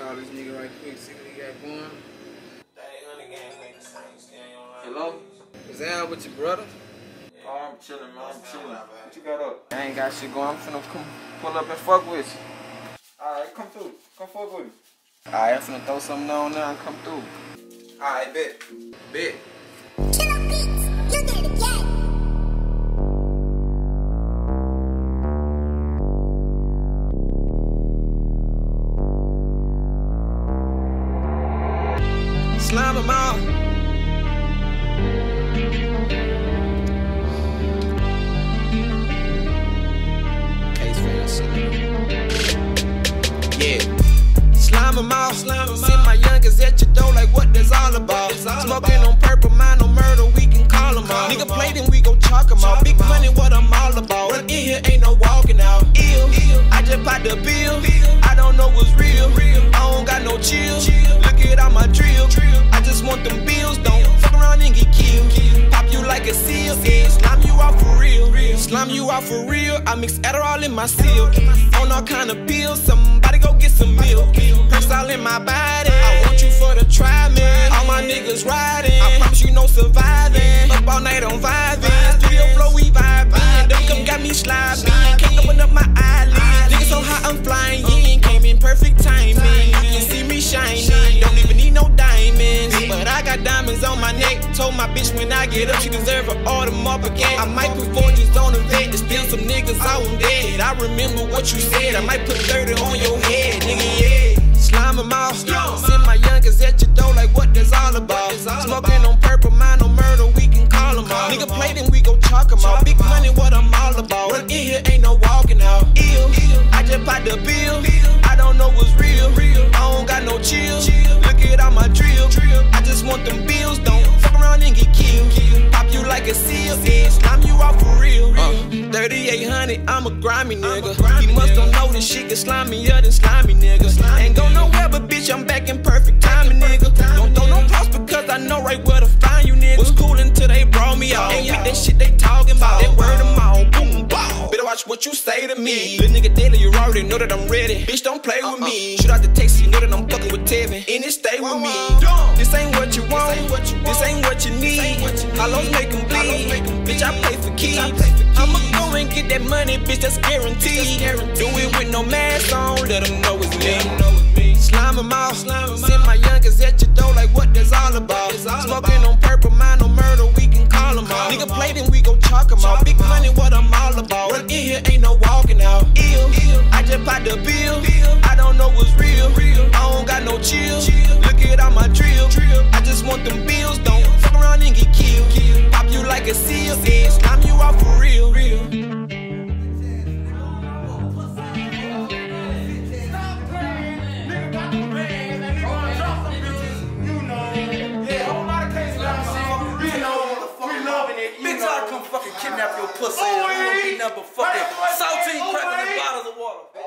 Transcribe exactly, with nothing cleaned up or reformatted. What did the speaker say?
call this nigga right quick, see what he got going. Hello? What's that with your brother? Oh, I'm chilling, man. I'm chilling. What you got up? I ain't got shit going. I'm finna come pull up and fuck with you. Alright, come through. Come fuck with me. Alright, I'm finna throw something on now and come through. Alright, bet. Bet. Killer beats, you did it again. Slime them out. Yeah. Slime them out. Send my youngers at your door like what that's all about. Smoking on purple, mind on murder, we can call them out. Nigga play then we go chalk them out. Big money, what I'm all about. In here ain't no walking out. Ill. I just pop the bill. I don't know what's real. I don't got no chill. Look at all my drill. I just want them bills. Don't fuck around and get killed. Pop you like a seal. Yeah. Slime you out for real. Slime you out for real. I mix Adderall in my seal. On all kind of pills. Somebody go get some milk. Press all in my body. I want you for the try, man. All my niggas riding. I promise you no surviving. Up all night on vibing. Studio flow, we vibing. Them come got me sliding. Can't open up my eyelids. Niggas so hot, I'm flying. Yeah, came in perfect timing. You can see me shining. Don't even need no diamonds. But I got diamonds on my neck. Told my bitch when I get up, she deserve her all them up again. I might put forges on the vet to steal some niggas I want dead. I remember what you said. I might put thirty on your head, nigga, yeah. Slime them out. Send my youngers at your door like what that's all about. Smoking on purple, mind on murder, we can call them out. Nigga play then we go chalk them out. Big money, what I'm all about. In here ain't no walking out. Ill. I just pop the bill. I don't know what's real. I don't got no chill. Look at all my drill. I just want them bills. Don't fuck around and get killed. Pop you like a seal. Yeah, slime you out for real. Uh, thirty-eight hundred, I'm a grimy nigga. He must don't know this shit get slimier than slimy nigga. Ain't go nowhere, but bitch, I'm back in perfect timing, nigga. Don't throw no props because I know right where to find you, nigga. Was cool until they brought me out. Ain't with that shit they talking about. That word of mouth, boom, bow. Better watch what you say to me. Little nigga daily, you already know that I'm ready. Bitch, don't play with me. Shoot out the text, you know that I'm fucking with Tevin. And it stay with me. This ain't what you want. This ain't what you need. Hollows make them bleed. Bitch, I play for keys. I'ma go and get that money, bitch, that's guaranteed. Do it with no mask on, let them know it's me. Slime them out. Send my youngers at your door like what that's all about. Smoking on purple, mind on murder, we can call them out. Nigga play then we go chalk them out. Big money, what I'm all about. In here ain't no walking out. Ill. I just pop the bill. I don't know what's real. I don't got no chill. Look at all my drill. I just want them bills. Don't fuck around and get killed. Pop you like a seal. Yeah, slime you out for real. Fucking kidnap your pussy. Oh, you gonna be nothing but fucking saltine cracking in bottles of water.